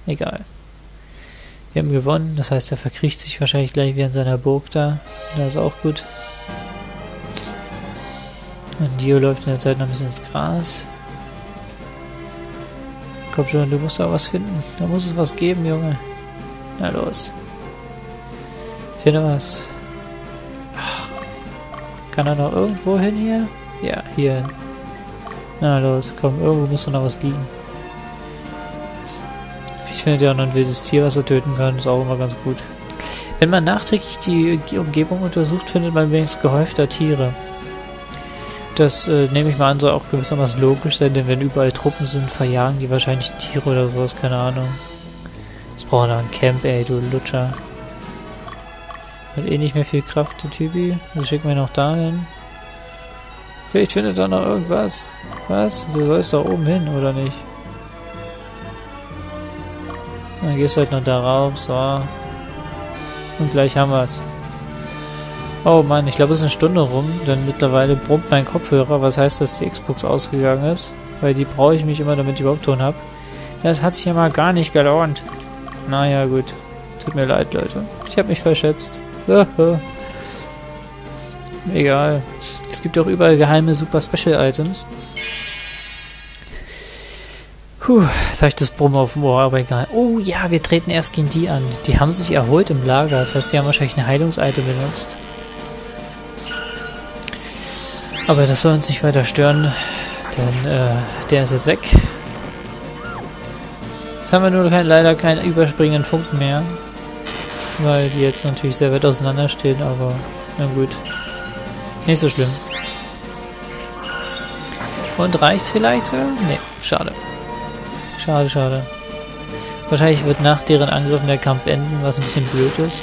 egal. Wir haben gewonnen, das heißt, er verkriecht sich wahrscheinlich gleich wie in seiner Burg da. Das ist auch gut. Und Dio läuft in der Zeit noch ein bisschen ins Gras. Komm schon, du musst da was finden. Da muss es was geben, Junge. Na los. Finde was. Ach. Kann er noch irgendwo hin hier? Ja, hier hin. Na los, komm, irgendwo muss doch noch was liegen. Ich finde ja noch ein wildes Tier, was er töten kann, ist auch immer ganz gut. Wenn man nachträglich die Umgebung untersucht, findet man wenigstens gehäufter Tiere. Das nehme ich mal an, soll auch gewissermaßen logisch sein, denn wenn überall Truppen sind, verjagen die wahrscheinlich Tiere oder sowas, keine Ahnung. Jetzt brauchen wir ein Camp, ey, du Lutscher. Hat eh nicht mehr viel Kraft, der Typi. Das schicken wir noch dahin. Vielleicht findet er noch irgendwas. Was? Du sollst da oben hin, oder nicht? Dann gehst du halt noch darauf, so. Und gleich haben wir es. Oh Mann, ich glaube es ist eine Stunde rum, denn mittlerweile brummt mein Kopfhörer, was heißt, dass die Xbox ausgegangen ist. Weil die brauche ich mich immer, damit ich überhaupt Ton habe. Das hat sich ja mal gar nicht gelohnt. Naja, gut. Tut mir leid, Leute. Ich habe mich verschätzt. Egal. Es gibt auch überall geheime Super Special Items. Jetzt habe ich das Brummen auf dem Ohr, aber egal. Oh ja, wir treten erst gegen die an. Die haben sich erholt im Lager, das heißt, die haben wahrscheinlich ein Heilungsitem benutzt. Aber das soll uns nicht weiter stören, denn der ist jetzt weg. Jetzt haben wir nur leider keinen überspringenden Funken mehr, weil die jetzt natürlich sehr weit auseinander stehen, aber na gut. Nicht so schlimm. Und reicht's vielleicht sogar? Nee, schade. Schade, schade. Wahrscheinlich wird nach deren Angriffen der Kampf enden, was ein bisschen blöd ist.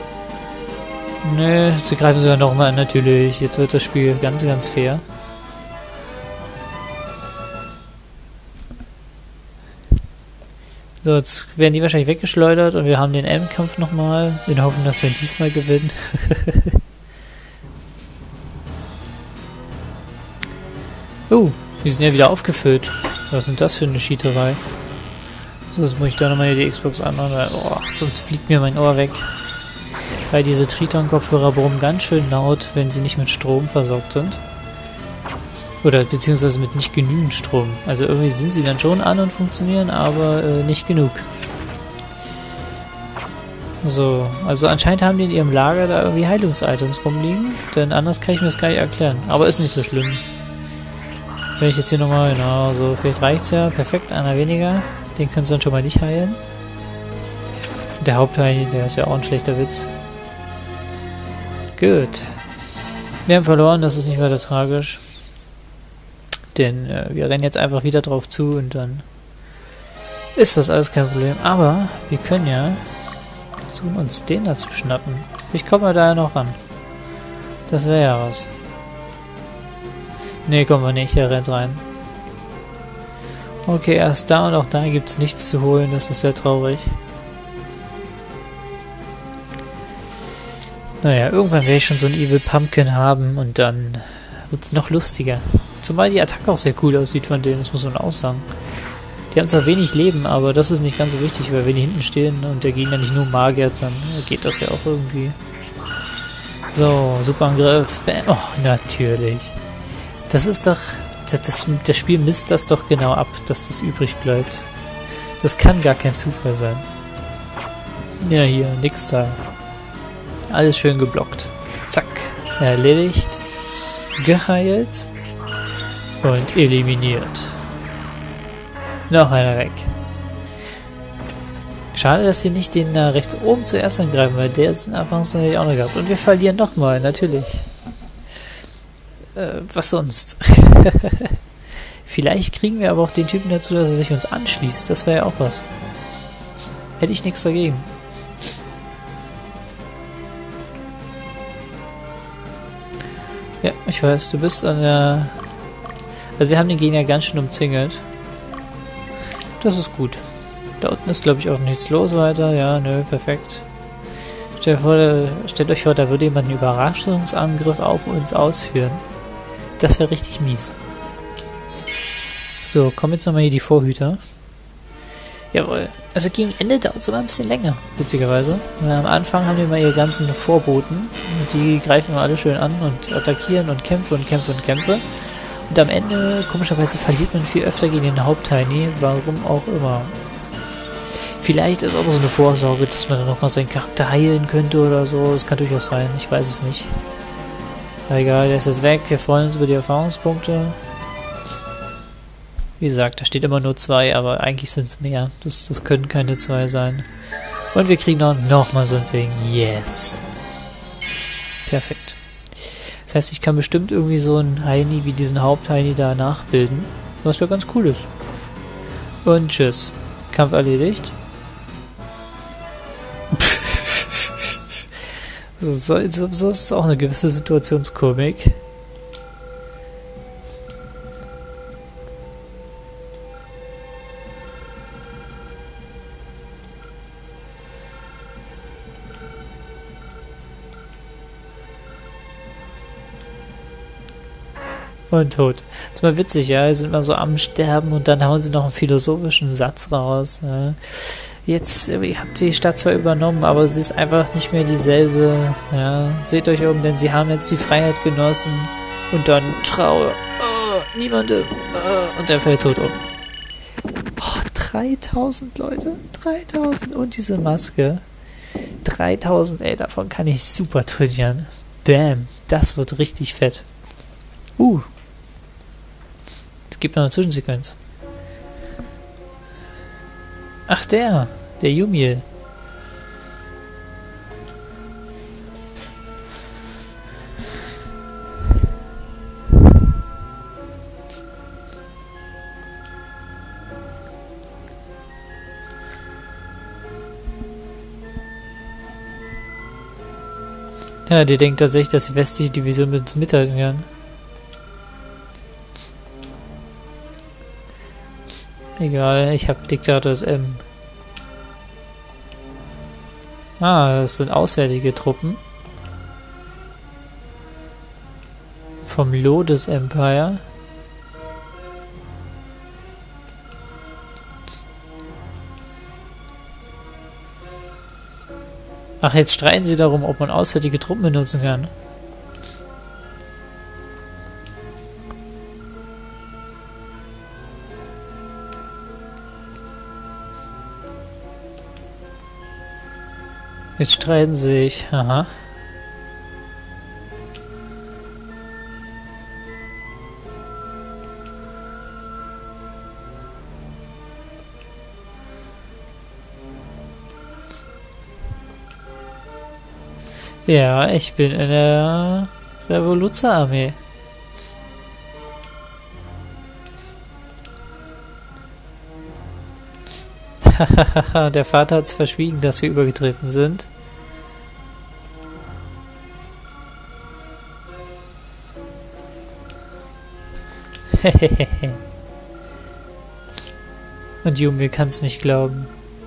Nö, sie greifen sogar nochmal an, natürlich. Jetzt wird das Spiel ganz, ganz fair. So, jetzt werden die wahrscheinlich weggeschleudert und wir haben den Endkampf nochmal. Wir hoffen, dass wir diesmal gewinnen. Die sind ja wieder aufgefüllt. Was ist denn das für eine Schieterei? So, jetzt muss ich da nochmal die Xbox anmachen, weil, sonst fliegt mir mein Ohr weg. Weil diese Triton-Kopfhörer brummen ganz schön laut, wenn sie nicht mit Strom versorgt sind. Oder beziehungsweise mit nicht genügend Strom. Also irgendwie sind sie dann schon an und funktionieren, aber nicht genug. So, also anscheinend haben die in ihrem Lager da irgendwie Heilungsitems rumliegen, denn anders kann ich mir das gar nicht erklären. Aber ist nicht so schlimm. Wenn ich jetzt hier nochmal, genau, so, vielleicht reicht's ja. Perfekt, einer weniger. Den kannst du dann schon mal nicht heilen. Der Hauptheil, der ist ja auch ein schlechter Witz. Gut. Wir haben verloren, das ist nicht weiter tragisch. Denn wir rennen jetzt einfach wieder drauf zu und dann ist das alles kein Problem. Aber wir können ja versuchen, uns den da zu schnappen. Vielleicht kommen wir da ja noch ran. Das wäre ja was. Ne, kommen wir nicht, er rennt rein. Okay, erst da und auch da gibt es nichts zu holen, das ist sehr traurig. Naja, irgendwann werde ich schon so einen Evil Pumpkin haben und dann wird es noch lustiger. Zumal die Attacke auch sehr cool aussieht von denen, das muss man auch sagen. Die haben zwar wenig Leben, aber das ist nicht ganz so wichtig, weil wenn die hinten stehen und der Gegner nicht nur magiert, dann geht das ja auch irgendwie. So, Superangriff. Bam. Oh, natürlich. Das ist doch... Das Spiel misst das doch genau ab, dass das übrig bleibt. Das kann gar kein Zufall sein. Ja, hier, nix da. Alles schön geblockt. Zack. Erledigt. Geheilt. Und eliminiert. Noch einer weg. Schade, dass sie nicht den da rechts oben zuerst angreifen, weil der ist in Anfangsrunde auch noch gehabt. Und wir verlieren nochmal, natürlich. Was sonst? Vielleicht kriegen wir aber auch den Typen dazu, dass er sich uns anschließt. Das wäre ja auch was. Hätte ich nichts dagegen. Ja, ich weiß, du bist an der... Also wir haben den Gegner ganz schön umzingelt. Das ist gut. Da unten ist, glaube ich, auch nichts los weiter. Ja, nö, perfekt. Stellt euch vor, da würde jemand einen Überraschungsangriff auf uns ausführen. Das wäre richtig mies. So, kommen jetzt nochmal hier die Vorhüter. Jawohl. Also gegen Ende dauert es immer ein bisschen länger, witzigerweise. Am Anfang haben wir mal ihre ganzen Vorboten. Die greifen wir alle schön an und attackieren und kämpfen und kämpfen und kämpfen. Und am Ende, komischerweise, verliert man viel öfter gegen den Haupttiny, warum auch immer. Vielleicht ist auch noch so eine Vorsorge, dass man dann nochmal seinen Charakter heilen könnte oder so. Das kann durchaus sein, ich weiß es nicht. Aber egal, der ist jetzt weg. Wir freuen uns über die Erfahrungspunkte. Wie gesagt, da steht immer nur 2, aber eigentlich sind es mehr. Das können keine 2 sein. Und wir kriegen noch mal so ein Ding. Yes. Perfekt. Das heißt, ich kann bestimmt irgendwie so einen Heini wie diesen Haupt-Heini da nachbilden. Was ja ganz cool ist. Und tschüss. Kampf erledigt. So ist auch eine gewisse Situationskomik. Und tot. Das ist mal witzig, ja. Sie sind mal so am Sterben und dann hauen sie noch einen philosophischen Satz raus. Ja. Jetzt, ihr habt die Stadt zwar übernommen, aber sie ist einfach nicht mehr dieselbe. Ja. Seht euch um, denn sie haben jetzt die Freiheit genossen. Und dann Trauer. Oh, niemandem. Oh, und er fällt tot um. Oh, 3000 Leute. 3000 und diese Maske. 3000, ey, davon kann ich super trainieren. Bam. Das wird richtig fett. Es gibt noch eine Zwischensequenz. Ach, der Yumiel. Ja, die denkt tatsächlich, dass die westliche Division mit uns mithalten kann. Egal, ich habe Diktators M. Ah, das sind auswärtige Truppen. Vom Lotus Empire. Ach, jetzt streiten sie darum, ob man auswärtige Truppen benutzen kann. Jetzt streiten sie sich. Aha. Ja, ich bin in der Revoluzzer-Armee. Der Vater hat es verschwiegen, dass wir übergetreten sind. Und Yumi kann es nicht glauben.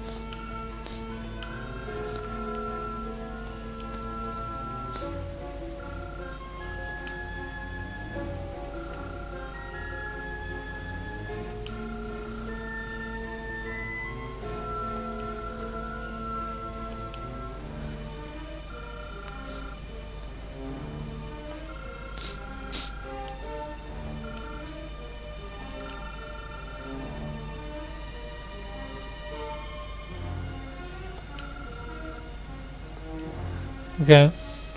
Okay.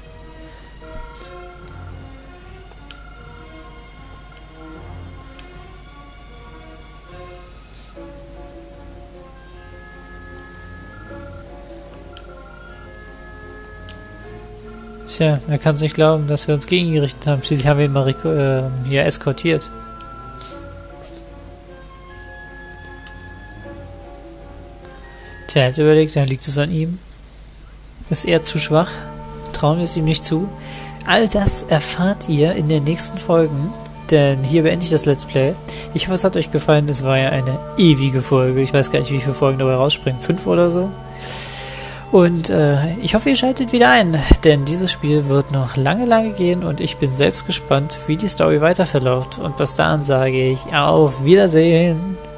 Tja, er kann es nicht glauben, dass wir uns gegengerichtet haben. Schließlich haben wir ihn mal hier eskortiert. Tja, jetzt überlegt, dann liegt es an ihm. Ist er zu schwach? Trauen wir es ihm nicht zu? All das erfahrt ihr in den nächsten Folgen, denn hier beende ich das Let's Play. Ich hoffe, es hat euch gefallen. Es war ja eine ewige Folge. Ich weiß gar nicht, wie viele Folgen dabei rausspringen. 5 oder so. Und ich hoffe, ihr schaltet wieder ein, denn dieses Spiel wird noch lange, lange gehen und ich bin selbst gespannt, wie die Story weiter verläuft. Und bis dahin sage ich auf Wiedersehen.